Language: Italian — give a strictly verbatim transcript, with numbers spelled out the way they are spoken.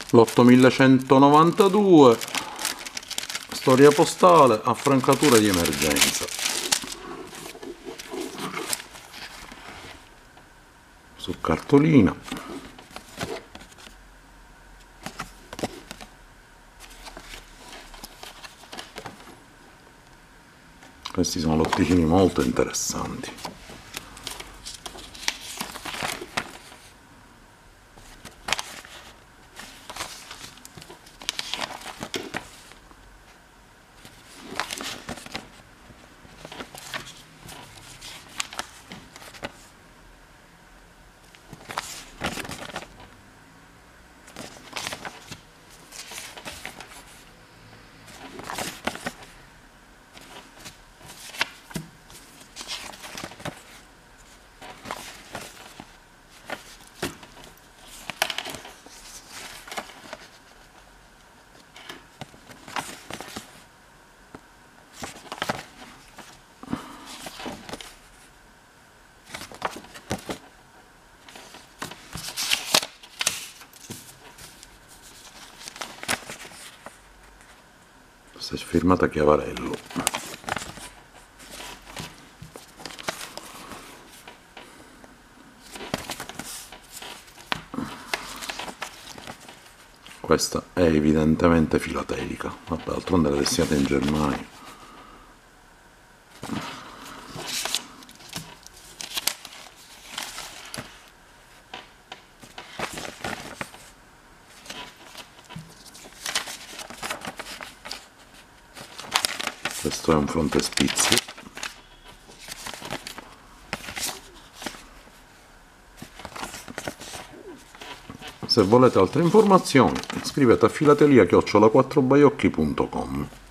l'ottomillecentonovantadue, storia postale, affrancatura di emergenza. Su cartolina. Questi sono lotticini molto interessanti. Questa è firmata Chiavarello. Questa è evidentemente filatelica, vabbè, d'altronde è destinata in Germania. Questo è un frontespizio. Se volete altre informazioni, scrivete a filatelia chiocciola quattro baiocchi punto com.